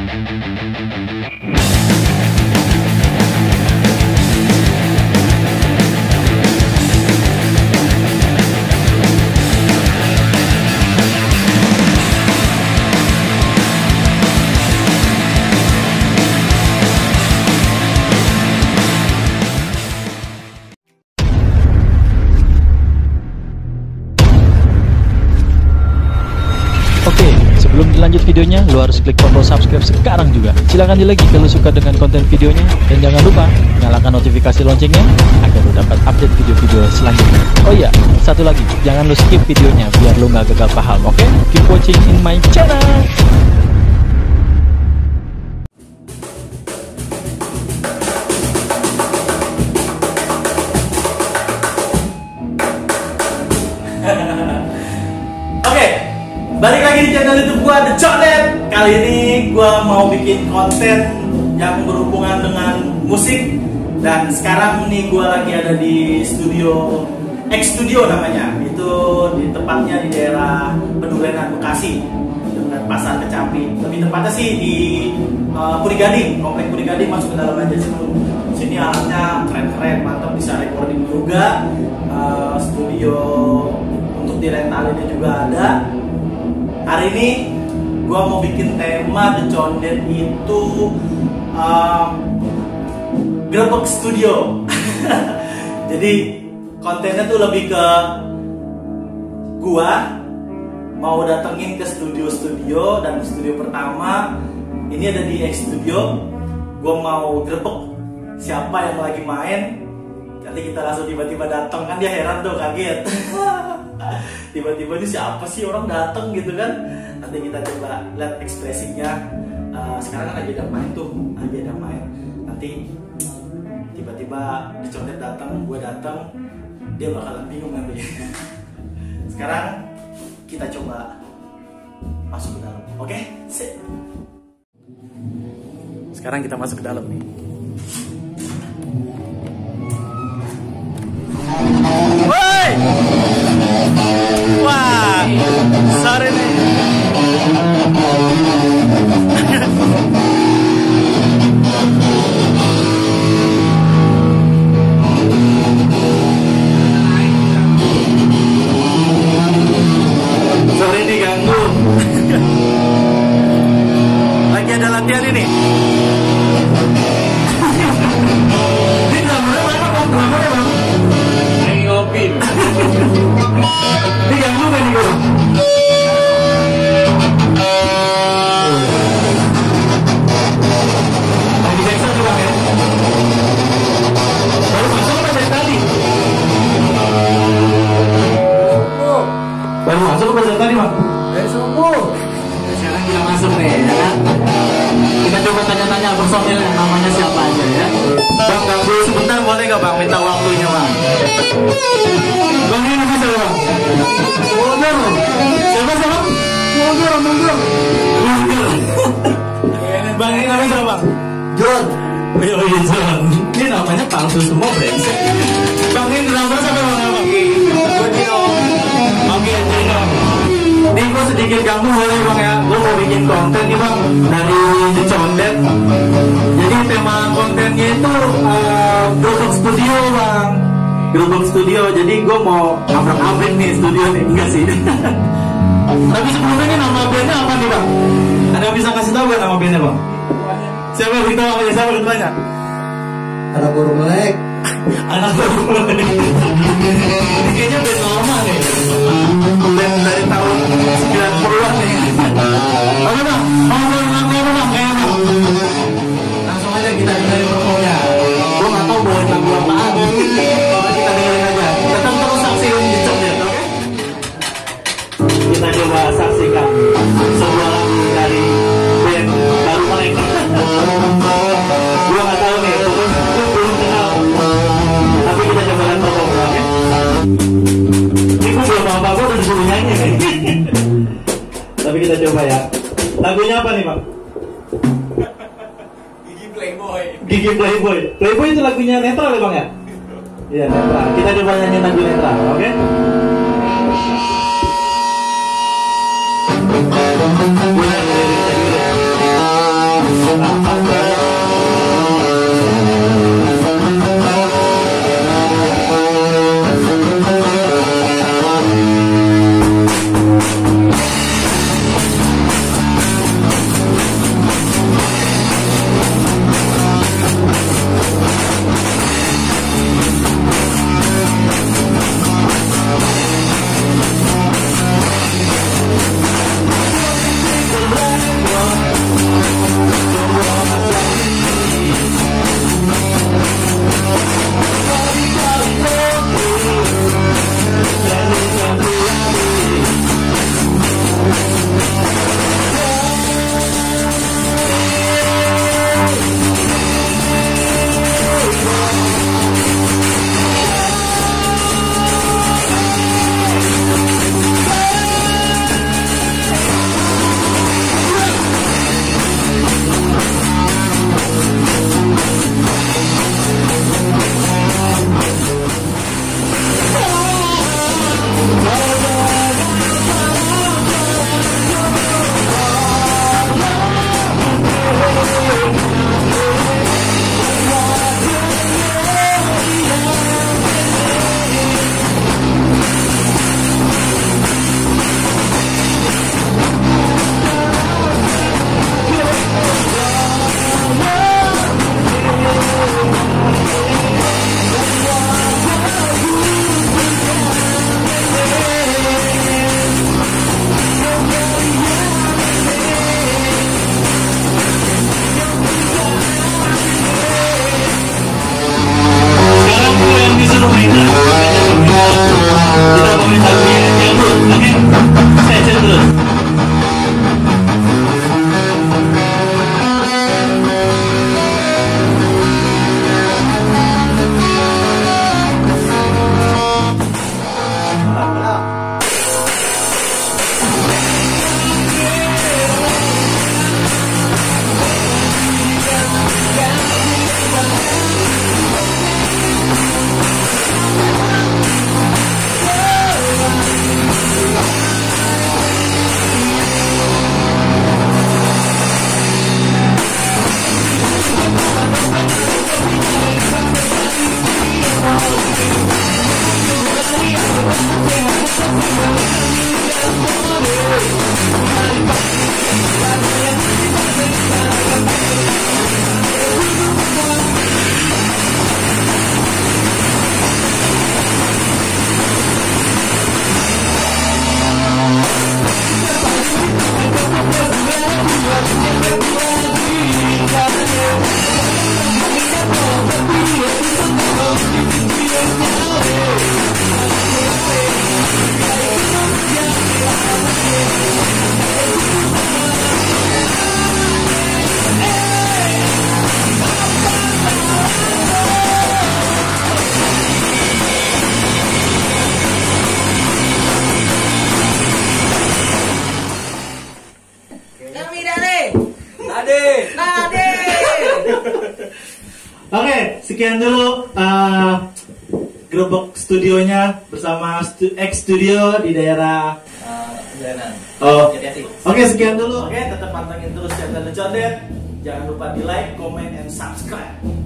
Sebelum dilanjut videonya, lo harus klik tombol subscribe sekarang juga. Silahkan di like kalau suka dengan konten videonya. Dan jangan lupa, nyalakan notifikasi loncengnya agar lo dapat update video-video selanjutnya. Oh iya, satu lagi, jangan lo skip videonya biar lo nggak gagal paham, oke? Keep watching in my channel. Balik lagi di channel YouTube gua The Condet. Kali ini gua mau bikin konten yang berhubungan dengan musik. Dan sekarang ini gua lagi ada di studio X Studio namanya. Itu di tepatnya di daerah Pendurenan Bekasi, dekat Pasar Kecapi. Lebih tepatnya sih di Puri Gading, komplek Puri Gading. Masuk ke dalam aja sih. Sini alatnya keren-keren, mantap, bisa recording juga. Studio untuk direntalin juga ada. Hari ini gue mau bikin tema The Condet itu Grebek Studio. Jadi kontennya tuh lebih ke gue mau datengin ke studio-studio. Dan studio pertama ini ada di X Studio. Gue mau grebek siapa yang lagi main. Nanti kita langsung tiba-tiba datang, kan dia heran tuh, kaget. Tiba-tiba ini siapa sih orang datang gitu kan. Nanti kita coba lihat ekspresinya. Sekarang kan lagi ada main tuh, lagi ada main. Nanti tiba-tiba The Condet datang, gue datang, dia bakalan bingung nanti. Sekarang kita coba masuk ke dalam, oke? Sip. Sekarang kita masuk ke dalam nih. Woi! Wah, sorry nih. Sorry nih ganggu. Lagi ada latihan ini. Ini drummernya mana bang? Drummernya bang? Lagi ngopi. Ini ganggu gak nih bang? Lagi Jackson juga ya? Baru masuk apa dari tadi? Baru masuk apa dari tadi bang? Dari subuh. Sekarang kita masuk nih ya kan? Kita coba tanya-tanya personil yang namanya siapa aja ya. Bang, ganggu sebentar boleh gak bang? Minta waktunya bang. Bang, ini nama siapa bang? Mundur. Siapa siapa? Mundur. Bang, ini namanya siapa bang? John. Iya John. Ini namanya palsu semua brengsek. Bang, ini drummer siapa bang? Oke, Dino. Ini gue sedikit ganggu boleh bang ya. Gue mau bikin konten nih bang dari The Condet. Jadi tema kontennya itu Grebek Studio bang. Grebek Studio. Jadi gue mau abrak-abrik nih studio nih. Enggak sih. Tapi sebelumnya ini nama bandnya apa nih bang? Ada yang bisa kasih tahu gak nama bandnya bang? Siapa yang beritahu namanya? Siapa yang bertanya? Anak burung melek. Anak burung melek. Ini kayaknya band lama nih. Band dari tahun 90-an nih. Oke bang, mau lagu apa bang? Kayak bang. Langsung aja kita dengerin performnya. Gue gak tau bawain lagu apaan. Kita dengerin aja. Tetap terus saksikan The Condet, oke? Kita coba saksikan sebuah lagu dari band baru mereka. Gue gak tau nih, pokoknya gue belum kenal. Tapi kita coba lihat performnya, oke? Ini gue belum apa-apa, gue udah disuruh nyanyi nih. Tapi kita coba ya. Lagunya apa nih bang? Gigi Playboy. Playboy itu lagunya netral ya bang ya? Iya netral. Kita coba nyanyi lagu netral, oke? Gue nyanyi liriknya dulu. sekian dulu Gerbek studionya bersama X Studio di daerah Oh, oke, sekian dulu. Oke, tetap pantengin terus channel The Condet. Jangan lupa di like, comment, and subscribe.